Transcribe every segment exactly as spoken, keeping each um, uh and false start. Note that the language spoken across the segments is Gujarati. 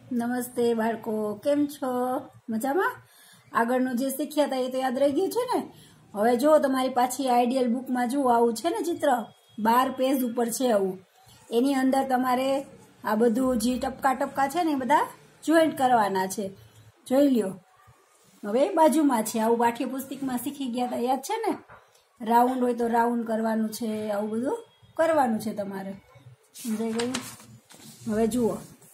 નમસ્તે બાળકો, કેમ છો? મજામાં? આગળનું જે શીખ્યા હતા એ તો યાદ રહી ગયું છે ને? હવે જો તમારી પાછી આઈડિયલ બુકમાં જુઓ, આવું છે ને ચિત્ર, બાર પેજ ઉપર છે આવું. એની અંદર તમારે આ બધું જે ટપકા ટપકા છે ને એ બધા જોઈન્ટ કરવાના છે. જોઈ લ્યો. હવે બાજુમાં છે આવું, પાઠ્યપુસ્તકમાં શીખી ગયા હતા, યાદ છે ને? રાઉન્ડ હોય તો રાઉન્ડ કરવાનું છે, આવું બધું કરવાનું છે તમારે. સમજાઈ ગયું? હવે જુઓ,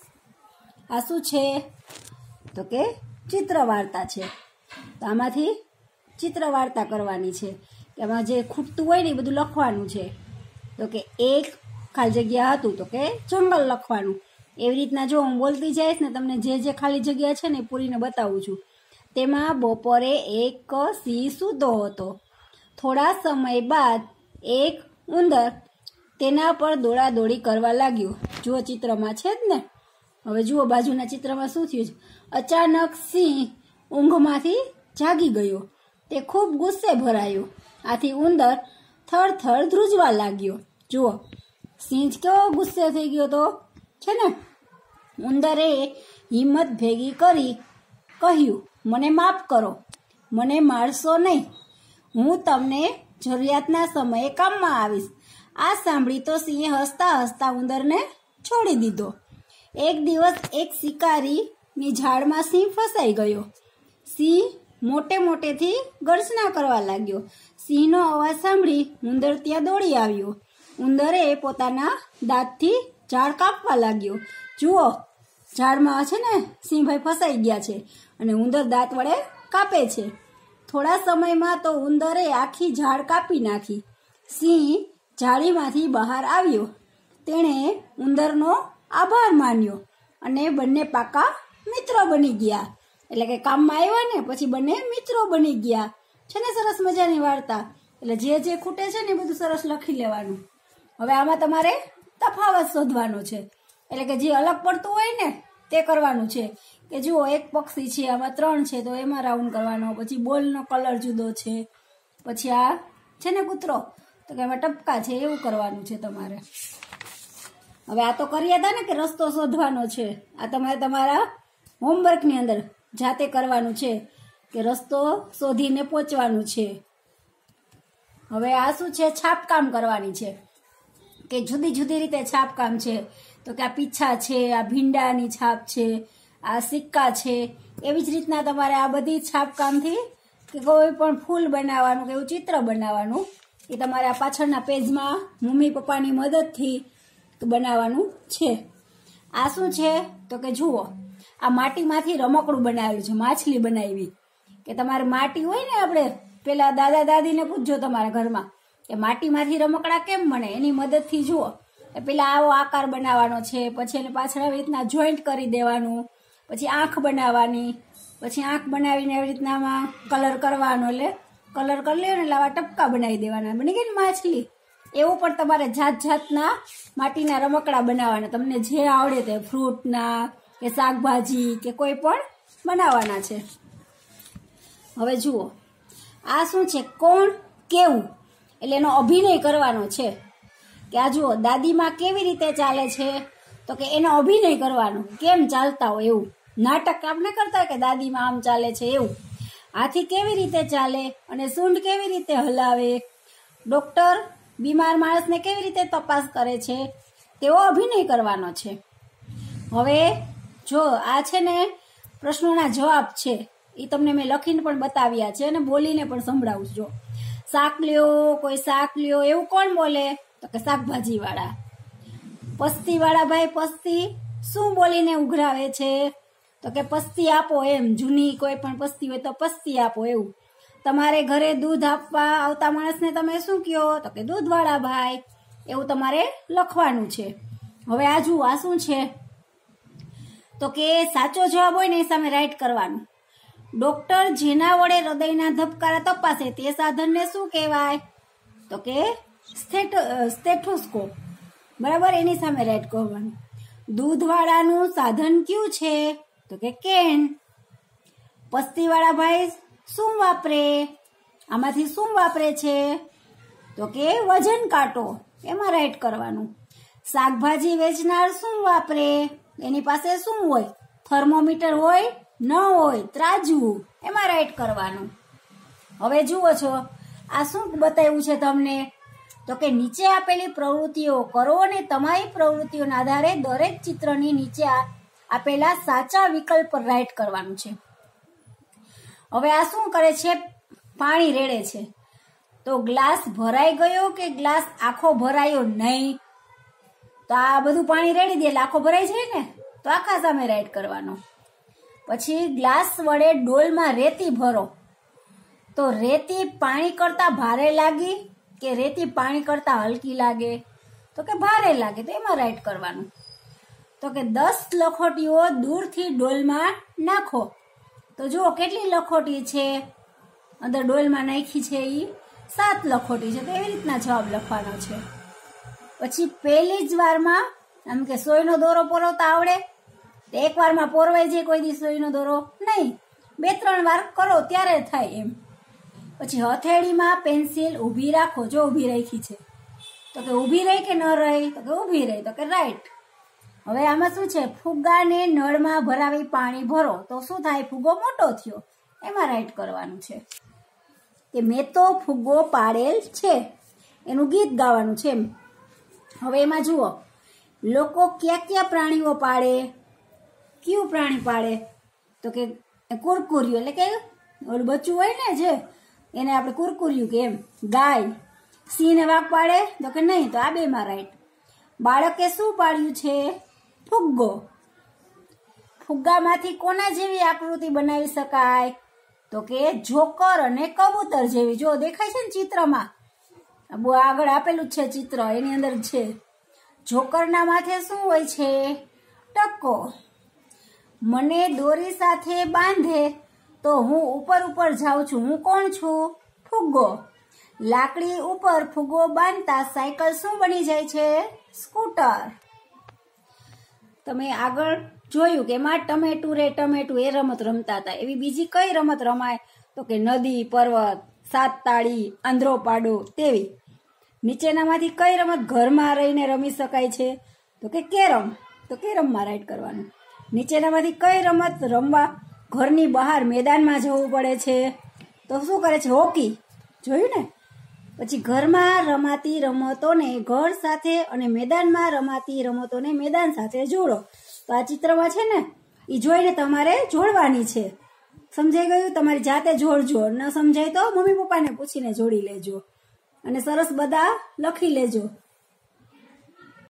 આ શું છે? તો કે ચિત્ર વાર્તા છે. તો આમાંથી ચિત્ર વાર્તા કરવાની છે કે આમાં જે ખૂટતું હોય ને એ બધું લખવાનું છે. તો કે એક ખાલી જગ્યા હતું તો કે જંગલ લખવાનું. એવી રીતના જો હું બોલતી જઈશ ને, તમને જે જે ખાલી જગ્યા છે ને એ પૂરીને બતાવું છું. તેમાં બપોરે એક સિંહ સૂતો હતો. થોડા સમય બાદ એક ઉંદર તેના પર દોડાદોડી કરવા લાગ્યો. જુઓ, ચિત્રમાં છે જ ને. હવે જુઓ બાજુના ચિત્રમાં શું થયું છે. અચાનક સિંહ ઊંઘમાંથી જાગી ગયો. તે ખૂબ ગુસ્સે ભરાયો. આથી ઉંદર થર થર ધ્રુજવા લાગ્યો. જુઓ, સિંહ કેવો ગુસ્સે થઈ ગયો તો છે ને. ઉંદરે હિંમત ભેગી કરી કહ્યું, મને માફ કરો, મને મારશો નહીં, હું તમને જરૂરિયાતના સમયે કામમાં આવીશ. આ સાંભળી તો સિંહે હસતા હસતા ઉંદરને છોડી દીધો. એક દિવસ એક શિકારીની ઝાડમાં સિંહ ફસાઈ ગયો. સિંહ મોટે મોટેથી ગર્જના કરવા લાગ્યો. સિંહનો અવાજ સાંભળી ઉંદર ત્યાં દોડી આવ્યો. ઉંદરે પોતાના દાંતથી ઝાડ કાપવા લાગ્યો. જુઓ, ઝાડમાં છે ને સિંહભાઈ ફસાઈ ગયા છે અને ઉંદર દાંત વડે કાપે છે. થોડા સમયમાં તો ઉંદરે આખી ઝાડ કાપી નાખી. સિંહ ઝાડીમાંથી બહાર આવ્યો. તેણે ઉંદરનો આભાર માન્યો અને બંને પાકા મિત્રો બની ગયા. એટલે કે કામમાં આવ્યા ને પછી બંને મિત્રો બની ગયા. છે ને સરસ મજાની વાર્તા. એટલે જે જે ખૂટે છે ને એ બધું સરસ લખી લેવાનું. હવે આમાં તમારે તફાવત શોધવાનો છે. એટલે કે જે અલગ પડતું હોય ને તે કરવાનું છે. કે જુઓ, એક પક્ષી છે, આમાં ત્રણ છે તો એમાં રાઉન્ડ કરવાનો. પછી બોલનો કલર જુદો છે. પછી આ છે ને કૂતરો, તો કે એમાં ટપકા છે, એવું કરવાનું છે તમારે. હવે આ તો કર્યા હતા ને કે રસ્તો શોધવાનો છે. આ તમારે તમારા હોમવર્કની અંદર જાતે કરવાનું છે કે રસ્તો શોધીને પહોંચવાનું છે. હવે આ શું છે? છાપકામ કરવાની છે કે જુદી જુદી રીતે છાપકામ છે. તો કે આ પીછા છે, આ ભીંડાની છાપ છે, આ સિક્કા છે. એવી જ રીતના તમારે આ બધી છાપકામથી કે કોઈ પણ ફૂલ બનાવવાનું કે એવું ચિત્ર બનાવવાનું એ તમારે આ પાછળના પેજમાં મમ્મી પપ્પાની મદદથી બનાવવાનું છે. આ શું છે? તો કે જુઓ, આ માટીમાંથી રમકડું બનાવેલું છે, માછલી બનાવી. કે તમારે માટી હોય ને, આપણે પેલા દાદા દાદીને પૂછજો તમારા ઘરમાં કે માટીમાંથી રમકડા કેમ બને. એની મદદથી જુઓ, પેલા આવો આકાર બનાવવાનો છે, પછી એને પાછળ આવી રીતના જોઈન્ટ કરી દેવાનું, પછી આંખ બનાવવાની, પછી આંખ બનાવીને એવી રીતનામાં કલર કરવાનો. એટલે કલર કરી લે ને એટલે આવા ટપકા બનાવી દેવાના, બની ગઈ ને માછલી. એવું પણ તમારે જાત જાતના માટીના રમકડા બનાવવાના, તમને જે આવડે તે, ફ્રૂટના કે શાકભાજી કે કોઈ પણ બનાવવાના છે. હવે જુઓ, આ શું છે? કોણ કેવું, એટલે એનો અભિનય કરવાનો છે. કે આ જુઓ, દાદીમાં કેવી રીતે ચાલે છે? તો કે એનો અભિનય કરવાનો, કેમ ચાલતા હોય એવું. નાટક આપણે કરતા હોય કે દાદીમાં આમ ચાલે છે એવું. હાથી કેવી રીતે ચાલે અને સૂંઢ કેવી રીતે હલાવે, ડોક્ટર બીમાર માણસને કેવી રીતે તપાસ કરે છે, તેવો અભિનય કરવાનો છે. હવે જો આ છે ને પ્રશ્નોના જવાબ છે, એ તમને મેં લખીને પણ બતાવ્યા છે અને બોલીને પણ સંભળાવું છું. જો, શાક લ્યો, કોઈ શાક લ્યો, એવું કોણ બોલે? તો કે શાકભાજી વાળા. પસ્તી વાળા ભાઈ પસ્તી શું બોલીને ઉઘરાવે છે? તો કે પસ્તી આપો એમ. જૂની કોઈ પણ પસ્તી હોય તો પસ્તી આપો એવું. તમારે ઘરે દૂધ આપવા આવતા માણસને તમે શું કહો? તો કે દૂધવાળા ભાઈ. એવું તમારે લખવાનું છે. હવે આ જુઓ, આ શું છે? તો કે સાચો જવાબ હોય ને એ સામે રાઈટ કરવાનું. ડોક્ટર જેના વડે હૃદયના ધબકારા તપાસે તે સાધનને શું કહેવાય? તો કે સ્ટેથોસ્કોપ. બરાબર, એની સામે રાઈટ કરવાનું. દૂધવાળાનું સાધન કયું છે? તો કે કેન. પસ્તીવાળા ભાઈ શું વાપરે? આમાંથી શું વાપરે છે? તો કે વજન કાંટો. એમાં રાઈટ કરવાનું. શાકભાજી વેચનાર શું વાપરે? એની પાસે શું હોય? થર્મોમીટર હોય ન હોય, ત્રાજવું, એમાં રાઈટ કરવાનું. હવે જુઓ છો આ શું બતાવ્યું છે તમને, તો કે નીચે આપેલી પ્રવૃત્તિઓ કરો અને તમારી પ્રવૃત્તિઓના આધારે દરેક ચિત્રની નીચે આપેલા સાચા વિકલ્પ પર રાઈટ કરવાનું છે. હવે આ શું કરે છે, પાણી રેડે છે. તો ગ્લાસ ભરાઈ ગયો કે ગ્લાસ આખો ભરાયો નહીં? તો આ બધું પાણી રેડી દે એટલે આખો ભરાઈ જાય ને, તો આખા સામે રાઈટ કરવાનો. પછી ગ્લાસ વડે ડોલમાં રેતી ભરો, તો રેતી પાણી કરતા ભારે લાગી કે રેતી પાણી કરતા હલકી લાગે? તો કે ભારે લાગે, તો એમાં રાઈટ કરવાનું. તો કે દસ લખોટીઓ દૂરથી ડોલમાં નાખો, તો જુઓ કેટલી લખોટી છે અંદર ડોલમાં નાખી છે, એ સાત લખોટી છે. તો એવી રીતના જવાબ લખવાનો છે. પછી પહેલી જ વારમાં આમ કે સોયનો દોરો પોરવતા આવડે, તો એક વારમાં પોરવાઈ જાય કોઈ દી સોયનો દોરો નહીં, બે ત્રણ વાર કરો ત્યારે થાય એમ. પછી હથેળીમાં પેન્સિલ ઊભી રાખો, જો ઊભી રાખી છે, તો કે ઊભી રહી કે ન રહી? તો કે ઊભી રહી, તો કે રાઈટ. હવે આમાં શું છે, ફુગ્ગાને નળમાં ભરાવી પાણી ભરો, તો શું થાય, ફુગ્ગો મોટો થયો, એમાં રાઈટ કરવાનું છે. કે મેં તો ફુગ્ગો પાડેલ છે, એનું ગીત ગાવાનું છે એમ. હવે એમાં જુઓ લોકો ક્યાં ક્યાં પ્રાણીઓ પાડે, કયું પ્રાણી પાડે? તો કે કુરકુરિયું, એટલે કે ઓલું બચ્ચું હોય ને જે, એને આપણે કુરકુરિયું કે એમ. ગાય, સિંહ ને વાઘ પાડે? તો કે નહીં, તો આ બે માં રાઈટ. બાળકે શું પાડ્યું છે, ફુગ્ગો. ફુગ્ગામાંથી કોના જેવી આકૃતિ બનાવી શકાય? તો કે જોકર અને કબૂતર જેવી. જો દેખાય છે ને ચિત્રમાં, બહુ આગળ આપેલું જ છે ચિત્ર, એની અંદર છે. જોકરના માથે શું હોય છે, ટકો. મને દોરી સાથે બાંધે તો હું ઉપર ઉપર જાઉં છું, હું કોણ છું, ફુગ્ગો. લાકડી ઉપર ફુગ્ગો બાંધતા સાયકલ શું બની જાય છે, સ્કૂટર. તમે આગળ જોયું કે એમાં ટમેટું રે ટમેટું એ રમત રમતા હતા. એવી બીજી કઈ રમત રમાય? તો કે નદી, પર્વત, સાત તાળી, આંધળો પાડો તેવી. નીચેનામાંથી કઈ રમત ઘરમાં રહીને રમી શકાય છે? તો કે કેરમ, તો કેરમમાં રાઈટ કરવાનું. નીચેનામાંથી કઈ રમત રમવા ઘરની બહાર મેદાનમાં જવું પડે છે? તો શું કરે છે, હોકી. જોયું ને. પછી ઘરમાં રમાતી રમતોને ઘર સાથે અને મેદાનમાં રમાતી રમતોને મેદાન સાથે જોડો. તો આ ચિત્રમાં છે ને, એ જોઈને તમારે જોડવાની છે. સમજાઈ ગયું? તમારી જાતે જોડજો, ન સમજાય તો મમ્મી પપ્પાને પૂછીને જોડી લેજો અને સરસ બધા લખી લેજો.